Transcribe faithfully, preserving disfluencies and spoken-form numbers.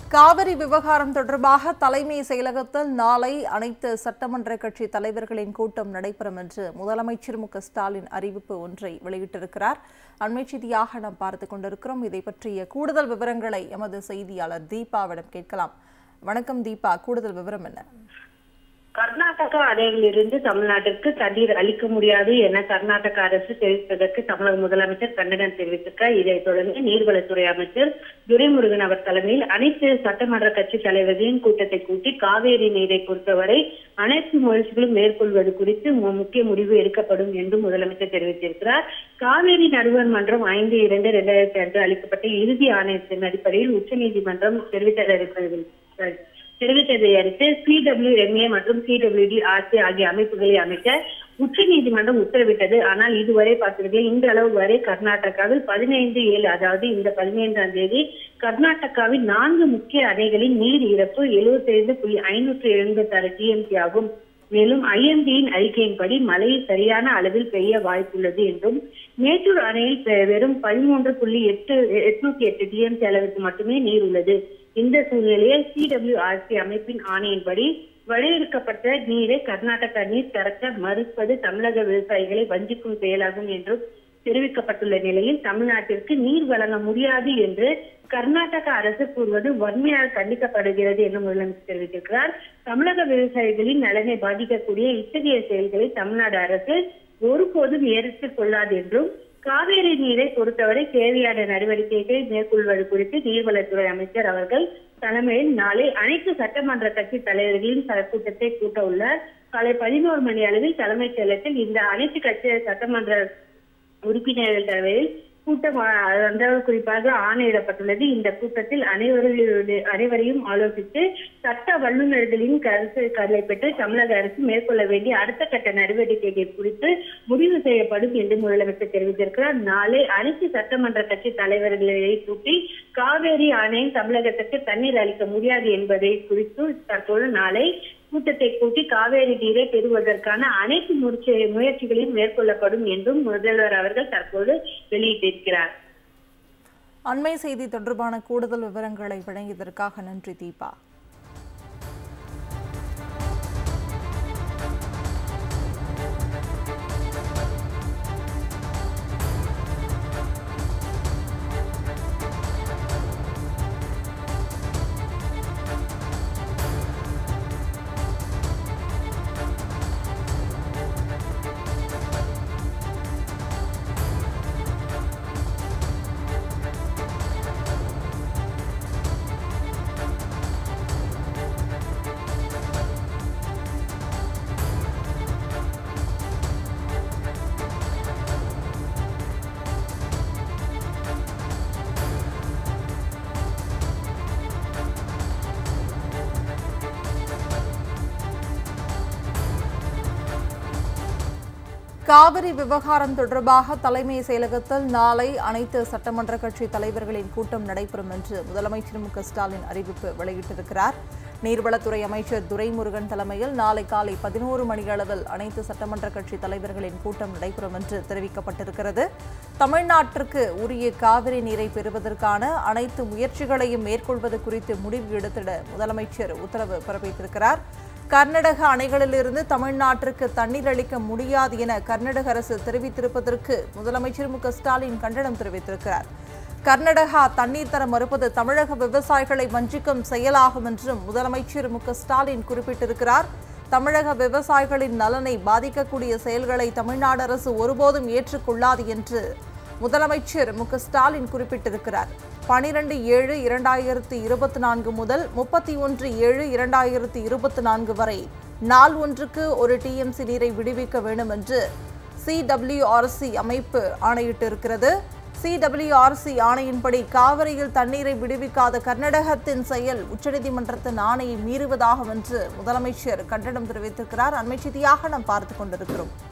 காவிரி விவகாரம் தொடர்பாக தலைமை செயலகத்தில் நாளை அனைத்து சட்டமன்ற கட்சி தலைவர்களின் கூட்டம் நடைபெறும் என்று முதலமைச்சர் மு க ஸ்டாலின் அறிவிப்பு ஒன்றை வெளியிட்டிருக்கிறார். அண்மை செய்தியாக நாம் பார்த்துக் கொண்டிருக்கிறோம். இதை பற்றிய கூடுதல் விவரங்களை எமது செய்தியாளர் தீபாவிடம் கேட்கலாம். வணக்கம் தீபா, கூடுதல் விவரம் என்ன? கர்நாடகா அணையிலிருந்து தமிழ்நாட்டிற்கு தண்ணீர் அளிக்க முடியாது என கர்நாடக அரசு தெரிவித்ததற்கு தமிழக முதலமைச்சர் கண்டனம் தெரிவித்திருக்கிறார். இதைத் தொடர்ந்து நீர்வளத்துறை அமைச்சர் துரைமுருகன் அவர் தலைமையில் அனைத்து சட்டமன்ற கட்சி தலைவர்களின் கூட்டத்தை கூட்டி காவேரி நீரை பொறுத்தவரை அனைத்து முயற்சிகளும் மேற்கொள்வது குறித்து முக்கிய முடிவு எடுக்கப்படும் என்று முதலமைச்சர் தெரிவித்திருக்கிறார். காவேரி நடுவர் மன்றம் ஐந்து இரண்டு இரண்டாயிரத்தி அன்று அளிக்கப்பட்ட இறுதி ஆணையத்தின் அடிப்படையில் உச்சநீதிமன்றம் தெரிவித்தது தெரிவித்ததை அடுத்து சி டபிள்யூ எம் ஏ மற்றும் சி டபிள்யூ டி ஆர்சி ஆகிய அமைப்புகளை அமைக்க உச்ச நீதிமன்றம் உத்தரவிட்டது. ஆனால் இதுவரை பார்த்தீர்கள் இன்றளவு வரை கர்நாடகாவில் பதினைந்து ஏழு அதாவது இந்த பதினைந்தாம் தேதி கர்நாடகாவில் நான்கு முக்கிய அணைகளின் நீர் இறப்பு எழுபத்தி ஐந்து புள்ளி ஐநூற்று எழுபத்தி ஆறு டிஎம்சி ஆகும். மேலும் ஐ எம் டியின் அறிக்கையின்படி மழை சரியான அளவில் பெய்ய வாய்ப்புள்ளது என்றும் மேட்டூர் அணையில் வெறும் பதிமூன்று புள்ளி எட்டு எட்நூத்தி எட்டு டிஎம்சி அளவிற்கு மட்டுமே நீர் உள்ளது. இந்த சூழ்நிலையில் சி டபிள்யூ ஆர் சி அமைப்பின் ஆணையின்படி வரையறுக்கப்பட்ட நீரை கர்நாடகா நீர் திறக்க மறுப்பது தமிழக விவசாயிகளை வஞ்சிக்கும் செயலாகும் என்றும் தெரிவிக்கப்பட்டுள்ள நிலையில் தமிழ்நாட்டிற்கு நீர் வழங்க முடியாது என்று கர்நாடக அரசு கூறுவது வன்மையாக கண்டிக்கப்படுகிறது என்று முதலமைச்சர் தெரிவித்திருக்கிறார். தமிழக விவசாயிகளின் நலனை பாதிக்கக்கூடிய இத்தகைய செயல்களை தமிழ்நாடு அரசு ஒருபோதும் ஏற்றுக் கொள்ளாது என்றும் காவேரி நீரை பொறுத்தவரை தேவையான நடவடிக்கைகளை மேற்கொள்வது குறித்து நீர்வளத்துறை அமைச்சர் அவர்கள் தலைமையில் நாளை அனைத்து சட்டமன்ற கட்சி தலைவர்களின் கூட்டத்தை கூட்ட உள்ளார். காலை பதினோரு மணி அளவில் தலைமைச் செயலகத்தில் இந்த அனைத்து கட்சி சட்டமன்ற உறுப்பினர்கள் தலைமையில் கூட்டம் குறிப்பாக ஆணையிடப்பட்டுள்ளது. இந்த கூட்டத்தில் அனைவரையும் அனைவரையும் ஆலோசித்து சட்ட வல்லுநர்களின் கருத்துக்களை பெற்று தமிழக அரசு மேற்கொள்ள வேண்டிய அடுத்த கட்ட நடவடிக்கைகள் குறித்து முடிவு செய்யப்படும் என்று முதலமைச்சர் தெரிவித்திருக்கிறார். நாளை அனைத்து சட்டமன்ற கட்சி தலைவர்களை கூட்டி காவேரி ஆணையம் தமிழகத்திற்கு தண்ணீர் அளிக்க முடியாது என்பதை குறித்து தற்போது நாளை கூட்டத்தை கூட்டி காவேரி நீரை பெறுவதற்கான அனைத்து முயற்சிகளையும் மேற்கொள்ளப்படும் என்றும் முதல்வர் அவர்கள் தற்போது வெளியிட்டிருக்கிறார். அண்மை செய்தி தொடர்பான கூடுதல் விவரங்களை வழங்கியதற்காக நன்றி தீபா. காவிரி விவகாரம் தொடர்பாக தலைமை செயலகத்தில் நாளை அனைத்து சட்டமன்ற கட்சி தலைவர்களின் கூட்டம் நடைபெறும் என்று முதலமைச்சர் மு க ஸ்டாலின் அறிவிப்பு வெளியிட்டிருக்கிறார். நீர்வளத்துறை அமைச்சர் துரைமுருகன் தலைமையில் நாளை காலை பதினோரு மணி அளவில் அனைத்து சட்டமன்ற கட்சி தலைவர்களின் கூட்டம் நடைபெறும் என்று தெரிவிக்கப்பட்டிருக்கிறது. தமிழ்நாட்டிற்கு உரிய காவிரி நீரை பெறுவதற்கான அனைத்து முயற்சிகளையும் மேற்கொள்வது குறித்து முடிவு எடுத்திட முதலமைச்சர் உத்தரவு பிறப்பித்திருக்கிறார். கர்நாடக அணைகளிலிருந்து தமிழ்நாட்டிற்கு தண்ணீர் அளிக்க முடியாது என கர்நாடக அரசு தெரிவித்திருப்பதற்கு முதலமைச்சர் மு க ஸ்டாலின் கண்டனம் தெரிவித்திருக்கிறார். கர்நாடகா தண்ணீர் தர மறுப்பது தமிழக விவசாயிகளை வஞ்சிக்கும் செயலாகும் என்றும் முதலமைச்சர் மு க ஸ்டாலின் குறிப்பிட்டிருக்கிறார். தமிழக விவசாயிகளின் நலனை பாதிக்கக்கூடிய செயல்களை தமிழ்நாடு அரசு ஒருபோதும் ஏற்றுக்கொள்ளாது என்று முதலமைச்சர் மு க ஸ்டாலின் குறிப்பிட்டிருக்கிறார். பனிரெண்டு ஏழு இரண்டாயிரத்தி இருபத்தி நான்கு முதல் முப்பத்தி ஒன்று ஏழு இரண்டாயிரத்தி இருபத்தி நான்கு வரை நாள் ஒன்றுக்கு ஒரு டிஎம்சி நீரை விடுவிக்க வேண்டும் என்று சி டபிள்யூ ஆர் சி அமைப்பு ஆணையிட்டிருக்கிறது. சி டபிள்யூ ஆர் சி ஆணையின்படி காவிரியில் தண்ணீரை விடுவிக்காத கர்நாடகத்தின் செயல் உச்சநீதிமன்றத்தின் ஆணையை மீறுவதாகும் என்று முதலமைச்சர் கண்டனம் தெரிவித்திருக்கிறார். அண்மை செய்தியாக நாம் பார்த்துக் கொண்டிருக்கிறோம்.